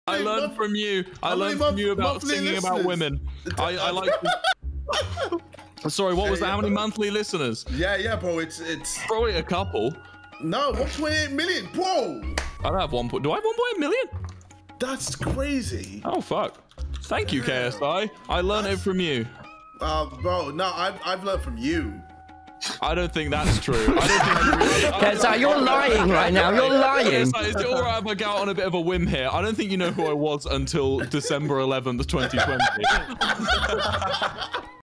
I learned from you. I learned from you about singing about women. I like. Sorry, what was that? How many monthly listeners? Yeah, bro. It's probably a couple. No, 1.8 million, bro. I don't have 1. Do I have 1.8 million? That's crazy. Oh fuck! Thank you, KSI. I learned it from you. Bro, no, I've learned from you. I don't think that's true. I don't think you really, KSI, you're lying right now. You're lying. KSI, is it all right if I go out on a bit of a whim here? I don't think you know who I was until December 11th, 2020.